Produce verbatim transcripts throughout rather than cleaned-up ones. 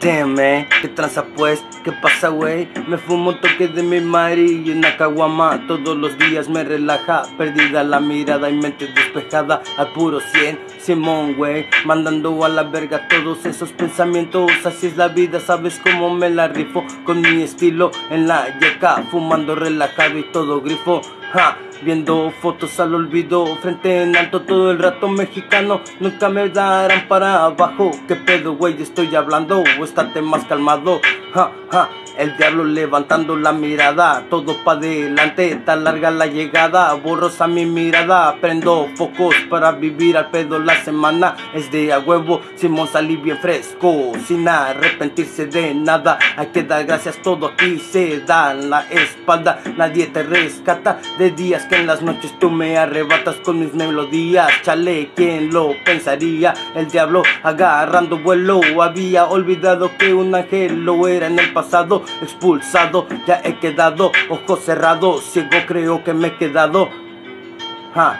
Damn, man, ¿qué tranza pues? ¿Qué pasa, wey? Me fumo un toque de mi mari y una caguama todos los días me relaja. Perdida la mirada y mente despejada al puro cien, Simón, wey. Mandando a la verga todos esos pensamientos. Así es la vida, ¿sabes cómo me la rifo? Con mi estilo en la yeca, fumando relajado y todo grifo. Ja, viendo fotos al olvido, frente en alto todo el rato mexicano. Nunca me darán para abajo. ¿Qué pedo, güey? Estoy hablando o estate más calmado. Ja, ja, el diablo levantando la mirada, todo pa' delante, tan larga la llegada, borrosa mi mirada, prendo focos para vivir al pedo la semana, es de a huevo, Simón salí bien fresco, sin arrepentirse de nada, hay que dar gracias, todo aquí se da en la espalda, nadie te rescata, de días que en las noches tú me arrebatas con mis melodías, chale, ¿quién lo pensaría? El diablo agarrando vuelo, había olvidado que un ángel lo era en el pasado, expulsado, ya he quedado, ojos cerrados, ciego creo que me he quedado. Ja.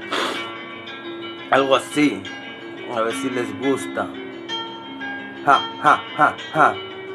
Algo así, a ver si les gusta. Ja, ja, ja, ja.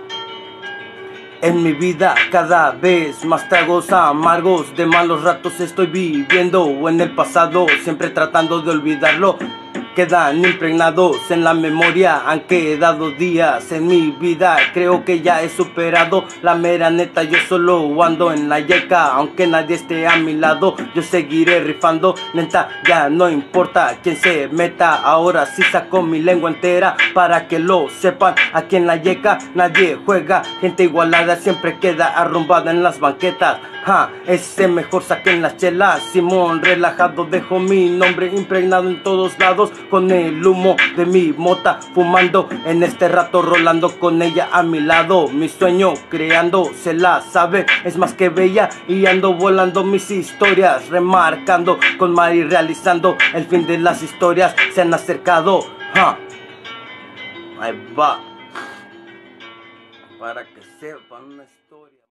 En mi vida cada vez más tragos amargos, de malos ratos estoy viviendo, o en el pasado siempre tratando de olvidarlo. Quedan impregnados en la memoria, han quedado días en mi vida, creo que ya he superado la mera neta, yo solo ando en la yeca, aunque nadie esté a mi lado, yo seguiré rifando, neta, ya no importa quién se meta, ahora sí saco mi lengua entera, para que lo sepan, aquí en la yeca nadie juega, gente igualada siempre queda arrumbada en las banquetas, ja, ese mejor saquen las chelas, Simón relajado dejo mi nombre impregnado en todos lados, con el humo de mi mota, fumando en este rato, rolando con ella a mi lado, mi sueño creando, se la sabe, es más que bella, y ando volando mis historias, remarcando con Mari, realizando el fin de las historias, se han acercado, ja, ahí va, para que sepan una historia.